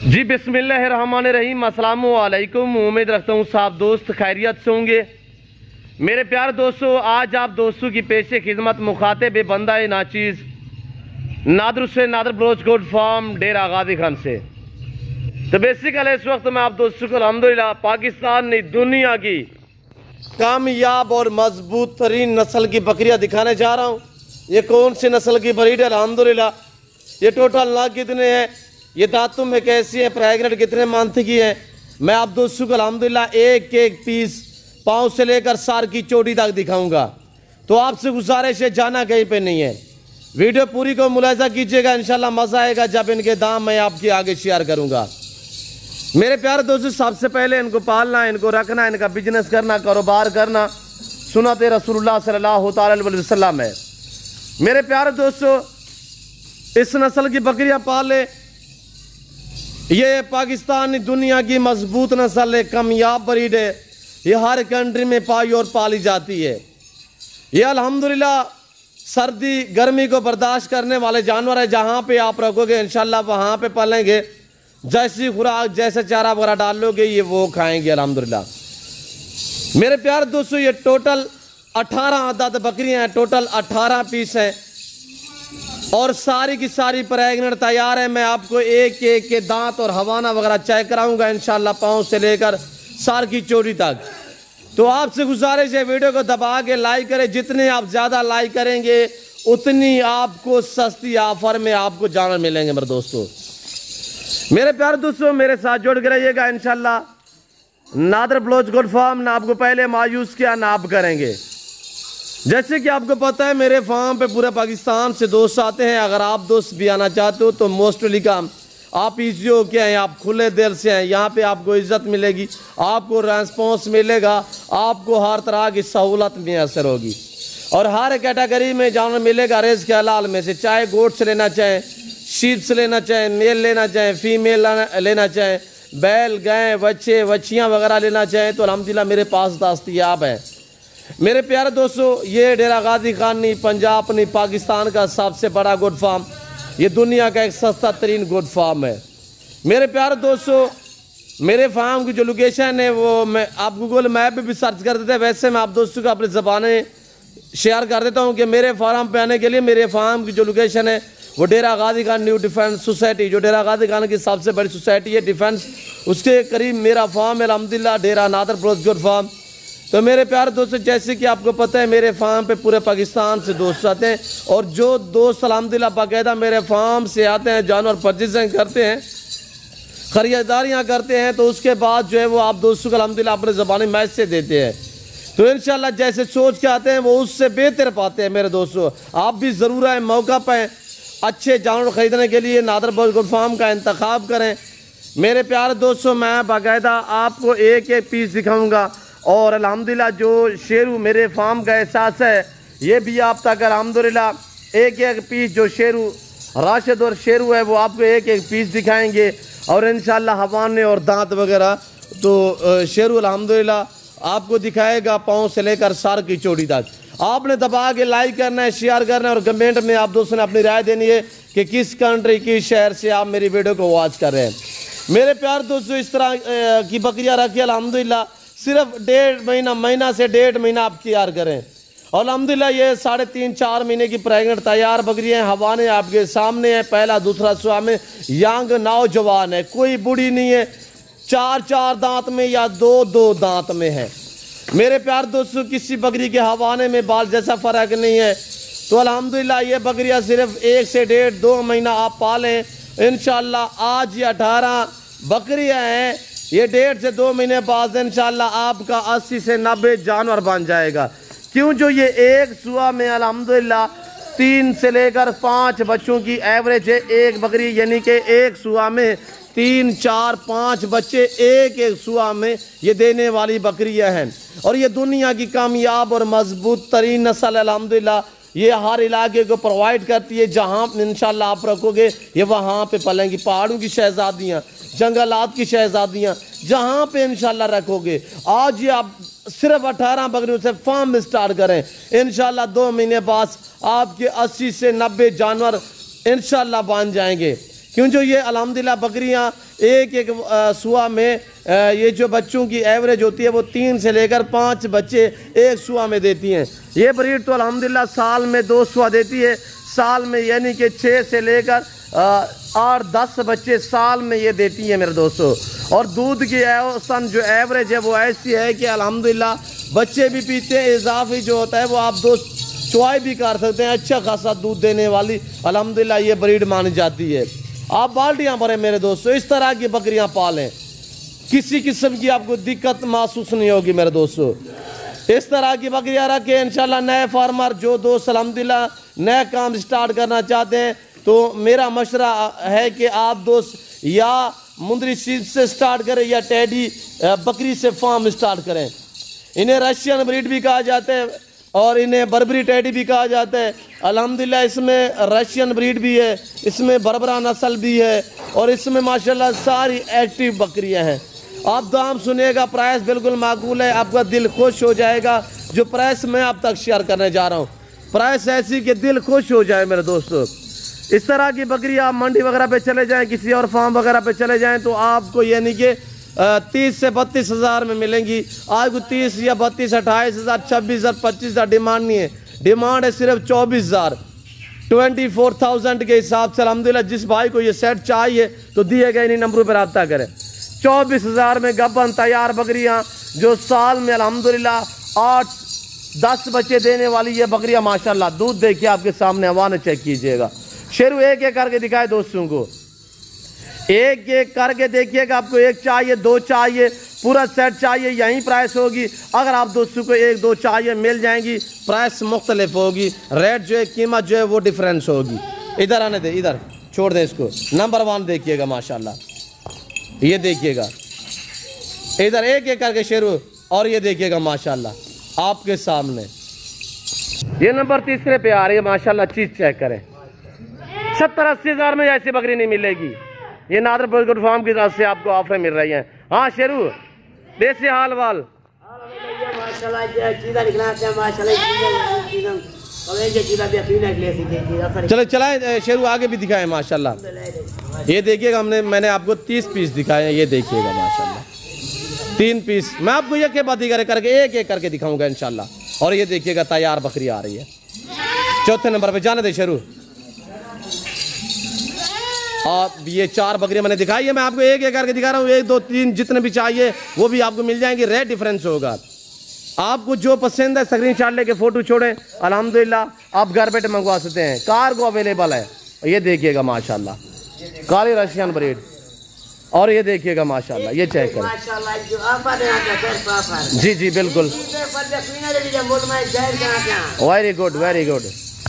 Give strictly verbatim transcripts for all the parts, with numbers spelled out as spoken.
जी बिस्मिल्लाहिर्रहमानिर्रहीम, अस्सलाम वालेकुम। उम्मीद रखता हूँ साहब दोस्त खैरियत से होंगे। मेरे प्यारे दोस्तों, आज आप दोस्तों की पेशे खिदमत मुखातिब बंदा नाचीज़ नादर से नादर बलोच गोड फार्म डेरा गाजी खान से। तो बेसिकली इस वक्त मैं आप दोस्तों को अल्हम्दुलिल्लाह पाकिस्तान ने दुनिया की कामयाब और मजबूत तरीन नस्ल की बकरियां दिखाने जा रहा हूँ। ये कौन सी नस्ल की ब्रीड है? अल्हम्दुलिल्लाह ये टोटल लाख कितने हैं, ये दांतों में कैसी है, प्रेगनेंट कितने मंथ की है, मैं आप दोस्तों को अल्हम्दुलिल्लाह एक एक पीस पाँव से लेकर सार की चोटी तक दिखाऊंगा। तो आपसे गुजारिश है, जाना कहीं पे नहीं है, वीडियो पूरी को मुलाहिजा कीजिएगा। इंशाल्लाह मज़ा आएगा जब इनके दाम मैं आपके आगे शेयर करूंगा। मेरे प्यारे दोस्तों, सबसे पहले इनको पालना, इनको रखना, इनका बिजनेस करना, कारोबार करना सुन्नत रसूलुल्लाह सल्लल्लाहु अलैहि वसल्लम है। मेरे प्यारे दोस्तों, इस नस्ल की बकरियां पाले, ये पाकिस्तान दुनिया की मजबूत नस्ल है, कामयाब ब्रीड है, ये हर कंट्री में पाई और पाली जाती है। ये अल्हम्दुलिल्लाह सर्दी गर्मी को बर्दाश्त करने वाले जानवर है। जहाँ पे आप रखोगे इंशाल्लाह वहाँ पे पालेंगे, जैसी खुराक जैसे चारा वगैरह डालोगे ये वो खाएंगे अल्हम्दुलिल्लाह। मेरे प्यारे दोस्तों, ये टोटल अठारह आदाद बकरियां हैं, टोटल अठारह पीस हैं और सारी की सारी प्रेग्नेंट तैयार है। मैं आपको एक एक के दांत और हवाना वगैरह चेक कराऊंगा इंशाल्लाह, पाँव से लेकर सार की चोटी तक। तो आपसे गुजारिश है, वीडियो को दबा के लाइक करें। जितने आप ज़्यादा लाइक करेंगे उतनी आपको सस्ती ऑफर में आपको जानवर मिलेंगे। मेरे दोस्तों, मेरे प्यारे दोस्तों, मेरे साथ जुड़ के रहिएगा इंशाल्लाह। नादर बलोच गोड फार्म ना आपको पहले मायूस किया ना आप करेंगे। जैसे कि आपको पता है, मेरे फार्म पे पूरे पाकिस्तान से दोस्त आते हैं। अगर आप दोस्त भी आना चाहते हो तो मोस्ट वेलकम, आप इजी हो के हैं, आप खुले दिल से हैं। यहाँ पे आपको इज्जत मिलेगी, आपको रेस्पॉन्स मिलेगा, आपको हर तरह की सहूलत मैसर होगी और हर कैटेगरी में जानवर मिलेगा रेज़ के हलाल में से। चाहे गोट से लेना चाहें, शीप से लेना चाहें, मेल लेना चाहें, फीमेल लेना चाहें, बैल गाय बच्चे बच्चियाँ वगैरह लेना चाहें तो अल्हम्दुलिल्लाह मेरे पास दस्तयाब है। मेरे प्यारे दोस्तों, ये डेरा गाजी खान नहीं, पंजाब नहीं, पाकिस्तान का सबसे बड़ा गोट फार्म, ये दुनिया का एक सस्ता तरीन गोट फार्म है। मेरे प्यारे दोस्तों, मेरे फार्म की जो लोकेशन है वो मैं आप गूगल मैप पे भी सर्च कर देते हैं। वैसे मैं आप दोस्तों को अपनी ज़बानें शेयर कर देता हूँ कि मेरे फार्म पे आने के लिए मेरे फार्म की जो लोकेशन है वो Dera Ghazi Khan new defence society, जो डेरा गाजी खान की सबसे बड़ी सोसाइटी है डिफेंस, उसके करीब मेरा फार्म है अल्हम्दुलिल्लाह, डेरा नादर बलोच गोड फार्म। तो मेरे प्यारे दोस्तों, जैसे कि आपको पता है मेरे फार्म पे पूरे पाकिस्तान से दोस्त आते हैं और जो दोस्त अल्हम्दुलिल्लाह बाकायदा मेरे फार्म से आते हैं, जानवर परचेजिंग करते हैं, ख़रीदारियाँ करते हैं, तो उसके बाद जो है वो आप दोस्तों को अल्हम्दुलिल्लाह अपने ज़बानी मैच से देते हैं। तो इंशाल्लाह जैसे सोच के आते हैं वो उससे बेहतर पाते हैं। मेरे दोस्तों, आप भी ज़रूर आए, मौका पाएँ, अच्छे जानवर ख़रीदने के लिए नादर बलोच गोड फार्म का इंतखाब करें। मेरे प्यारे दोस्तों, मैं बाकायदा आपको एक एक पीस दिखाऊँगा और अल्हम्दुलिल्लाह जो शेरू मेरे फार्म का एहसास है ये भी आप तक अल्हम्दुलिल्लाह एक एक पीस जो शेरू राशिद और शेरू है वो आपको एक एक पीस दिखाएंगे और इंशाल्लाह हवाने और दांत वगैरह तो शेरू अल्हम्दुलिल्लाह आपको दिखाएगा पाँव से लेकर सार की चोटी तक। आपने दबा के लाइक करना है, शेयर करना है और कमेंट में आप दोस्तों ने अपनी राय देनी है कि किस कंट्री किस शहर से आप मेरी वीडियो को वॉच कर रहे हैं। मेरे प्यारे दोस्तों, इस तरह की बकरियाँ रखी अल्हम्दुलिल्लाह, सिर्फ डेढ़ महीना महीना से डेढ़ महीना आप तैयार करें और अल्हम्दुलिल्लाह ये साढ़े तीन चार महीने की प्रेग्नेंट तैयार बकरियाँ हैं। हवाने आपके सामने है, पहला दूसरा सुआ में यंग नौजवान है, कोई बूढ़ी नहीं है, चार चार दांत में या दो दो दांत में है। मेरे प्यार दोस्तों, किसी बकरी के हवाने में बाल जैसा फ़र्क नहीं है। तो अल्हम्दुलिल्लाह ये बकरियाँ सिर्फ एक से डेढ़ दो महीना आप पालें इंशाल्लाह। आज ये अठारह बकरियाँ हैं, ये डेढ़ से दो महीने बाद इंशाल्लाह आपका अस्सी से नब्बे जानवर बन जाएगा। क्यों? जो ये एक सुआ में अल्हम्दुलिल्लाह तीन से लेकर पाँच बच्चों की एवरेज है एक बकरी, यानी कि एक सुआ में तीन चार पाँच बच्चे एक एक सुआ में ये देने वाली बकरियां हैं और ये दुनिया की कामयाब और मजबूत तरीन नस्ल अल्हम्दुलिल्लाह ये हर इलाके को प्रोवाइड करती है। जहाँ इंशाल्लाह आप रखोगे ये वहाँ पे पलेंगी। पहाड़ों की शहजादियाँ, जंगलात की शहजादियाँ, जहाँ पे इंशाल्लाह रखोगे। आज ये आप सिर्फ अठारह बकरियों से फार्म स्टार्ट करें, इंशाल्लाह दो महीने बाद आपके अस्सी से नब्बे जानवर इंशाल्लाह बन जाएंगे। क्यों जो ये अल्हम्दुलिल्लाह बकरियां एक एक सुआ में आ, ये जो बच्चों की एवरेज होती है वो तीन से लेकर पाँच बच्चे एक सुआ में देती हैं। ये ब्रीड तो अल्हम्दुलिल्लाह साल में दो सुआ देती है, साल में यानी कि छः से लेकर आठ दस बच्चे साल में ये देती है मेरे दोस्तों। और दूध की औसतन जो एवरेज है वो ऐसी है कि अल्हम्दुलिल्लाह बच्चे भी पीते हैं, इजाफी जो होता है वो आप दो चुआई भी कर सकते हैं। अच्छा खासा दूध देने वाली अल्हम्दुलिल्लाह ये ब्रीड मानी जाती है। आप बाल्टियाँ भरें मेरे दोस्तों, इस तरह की बकरियाँ पालें, किसी किस्म की आपको दिक्कत महसूस नहीं होगी मेरे दोस्तों। इस तरह की बकरियाँ रखें इंशाल्लाह। नए फार्मर जो दोस्त अल्हम्दुलिल्लाह नया काम स्टार्ट करना चाहते हैं तो मेरा मशवरा है कि आप दोस्त या मुंदरी सीप से स्टार्ट करें या टेडी बकरी से फार्म स्टार्ट करें। इन्हें रशियन ब्रीड भी कहा जाता है और इन्हें बर्बरी टेडी भी कहा जाता है। अल्हम्दुलिल्लाह इसमें रशियन ब्रीड भी है, इसमें बरबरा नस्ल भी है और इसमें माशाल्लाह सारी एक्टिव बकरियां हैं। आप दाम सुनिएगा, प्राइस बिल्कुल माकूल है, आपका दिल खुश हो जाएगा। जो प्राइस मैं आप तक शेयर करने जा रहा हूँ, प्राइस ऐसी कि दिल खुश हो जाए मेरे दोस्तों। इस तरह की बकरी आप मंडी वगैरह पे चले जाएं, किसी और फार्म वगैरह पे चले जाएं तो आपको यानी कि तीस से बत्तीस हज़ार में मिलेंगी। आज को तीस या बत्तीस अट्ठाईस हज़ार छब्बीस हज़ार पच्चीस हज़ार डिमांड नहीं है, डिमांड है सिर्फ चौबीस हज़ार ट्वेंटी फोर थाउजेंड के हिसाब से। अल्हम्दुलिल्लाह जिस भाई को ये सेट चाहिए तो दिए गए इन्हीं नंबरों पर रब्ता करें। चौबीस हज़ार में गब्बन तैयार बकरियाँ जो साल में अल्हम्दुलिल्लाह आठ दस बच्चे देने वाली ये बकरियाँ माशाल्लाह। दूध देखिए आपके सामने, हवा ने चेक कीजिएगा। शेरू एक एक करके दिखाए दोस्तों को, एक एक करके देखिएगा। आपको एक चाहिए, दो चाहिए, पूरा सेट चाहिए, यही प्राइस होगी। अगर आप दोस्तों को एक दो चाहिए मिल जाएंगी, प्राइस मुख्तलिफ होगी, रेट जो है कीमत जो है वो डिफरेंस होगी। इधर आने दे, इधर छोड़ दे इसको। नंबर वन देखिएगा माशाल्लाह, ये देखिएगा इधर एक एक करके शेरू, और ये देखिएगा माशाल्लाह आपके सामने ये नंबर तीसरे पे आ रही है माशाल्लाह। चीज चेक करें, सत्तर अस्सी हजार में ऐसी बकरी नहीं मिलेगी। ये नादर बर्गर फार्म की तरफ से आपको ऑफर मिल रही हैं। हाँ शेरू, देसी हाल वाल चलो चलाए शेरू, आगे भी दिखाए माशाल्लाह। ये देखिएगा, हमने मैंने आपको तीस पीस दिखाए हैं, ये देखिएगा माशाल्लाह तीन पीस। मैं आपको ये के बात कर करके एक एक करके दिखाऊंगा इंशाल्लाह। और ये देखिएगा तैयार बकरी आ रही है चौथे नंबर पे, जाने दे शेरू। और ये चार बकरियां मैंने दिखाई है, मैं आपको एक एक करके दिखा रहा हूँ। एक दो तीन जितने भी चाहिए वो भी आपको मिल जाएंगे, रेट डिफरेंस होगा। आपको जो पसंद है स्क्रीनशॉट लेके फोटो छोड़ें, अल्हम्दुलिल्लाह आप घर बैठे मंगवा सकते हैं। कार्गो अवेलेबल है। ये देखिएगा माशाल्लाह काली रशियन ब्रीड, और ये देखिएगा माशाल्लाह, ये चेक करें। जी जी बिल्कुल, वेरी गुड वेरी गुड।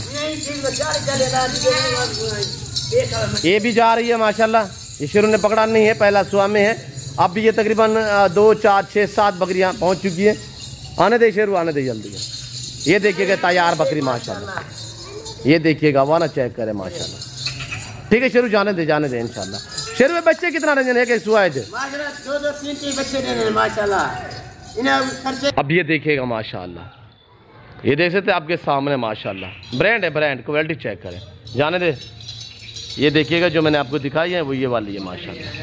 ये भी जा रही है माशाल्लाह, ये शेरू ने पकड़ा नहीं है, पहला सुआ में है। अब भी ये तकरीबन दो चार छः सात बकरियां पहुंच चुकी है। आने दे शेरू, आने दे जल्दी। ये देखिएगा तैयार बकरी माशाल्लाह, ये देखिएगा वाना चेक करे माशाल्लाह। ठीक है शेरू, जाने दे जाने दे इंशाल्लाह। शेरू में बच्चे कितना रंजन है कि सुआ है? दो दो तीन तीन बच्चे देने माशाल्लाह। अब ये देखिएगा माशाल्लाह, ये देख सकते आपके सामने माशाल्लाह, ब्रांड है ब्रांड, क्वालिटी चेक करें, जाने दे। ये देखिएगा जो मैंने आपको दिखाई है वो ये वाली है माशाल्लाह।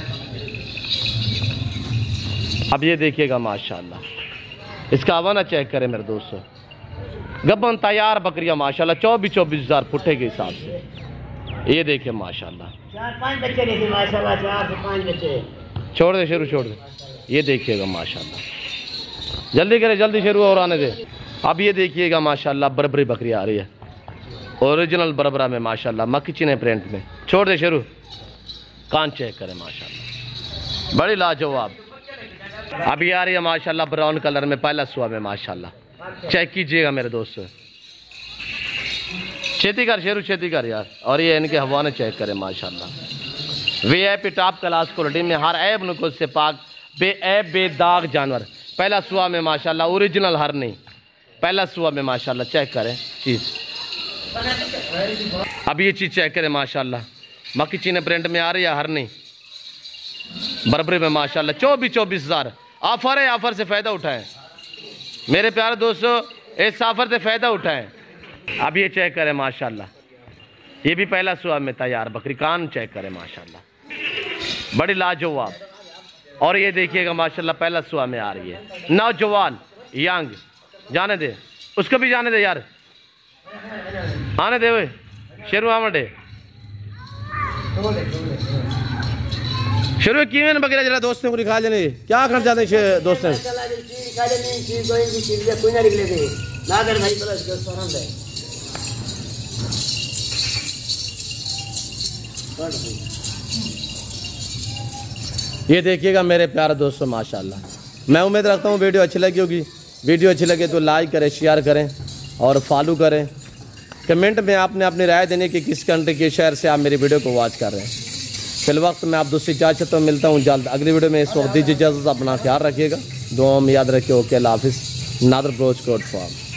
अब ये देखिएगा माशाल्लाह, इसका आवाना चेक करें मेरे दोस्तों। गब्बन तैयार बकरियां माशाल्लाह, चौबीस चौबीस हजार फुटे के हिसाब से। ये देखिए माशाल्लाह, चार पांच बच्चे देते माशाल्लाह, चार से पांच बच्चे। छोड़ दे शेरू, छोड़ दे। ये देखिएगा माशाल्लाह, जल्दी करे जल्दी शेरू, और आने दे। अब ये देखिएगा माशाल्लाह बरबरी बकरी आ रही है, ओरिजिनल बरबरा में माशाल्लाह, मक्खी चीने प्रिंट में। छोड़ दे शेरू, कान चेक करें माशाल्लाह, बड़ी लाजवाब। अभी आ रही है माशाल्लाह ब्राउन कलर में, पहला सुआ में माशाल्लाह, चेक कीजिएगा मेरे दोस्तों। खेती कर शेरू, खेती कर यार। और ये इनके हवाने चेक करें माशाल्लाह, V I P top class quality में, हर ऐब नुकुस से पाक, बेऐब बेदाग जानवर। पहला सुआ में माशाल्लाह, ओरिजिनल हर नहीं, पहला सुआ में माशाल्लाह, चेक करें चीज़। अब ये चीज़ चेक करें माशाल्लाह, मक्खी चीने प्रिंट में आ रही है, हर नहीं, बरबरी में माशाल्लाह। चौबीस चौबीस हज़ार ऑफर है, ऑफर से फ़ायदा उठाएं मेरे प्यारे दोस्तों, इस ऑफर से फ़ायदा उठाएं। अब ये चेक करें माशाल्लाह, ये भी पहला सुबह में तैयार बकरी, कान चेक करें माशाल्लाह, बड़ी लाजवाब। और ये देखिएगा माशाल्लाह पहला सुबह में आ रही है, नौजवान यंग। जाने दे उसको भी, जाने दे यार, आने दे वे शेरू आमडे शुरू किवें बकरा जरा दोस्तों को दिखा देने क्या कर जाते हैं दोस्तों ये देखिएगा मेरे प्यारे दोस्तों माशाल्लाह। मैं उम्मीद रखता हूँ वीडियो अच्छी लगी होगी। वीडियो अच्छी लगे तो लाइक करें, शेयर करें और फॉलो करें। कमेंट में आपने अपनी राय देने की किस कंट्री के शहर से आप मेरी वीडियो को वॉच कर रहे हैं। फिल वक्त मैं आप दूसरी इजाज़त तो मिलता हूँ जल्द अगली वीडियो में। इस वक्त दीजिए इजाज़त, अपना ख्याल रखिएगा, दुआ में याद रखिए। ओके, अल्लाह हाफिज़। नादर ब्रोच कोट फार्म।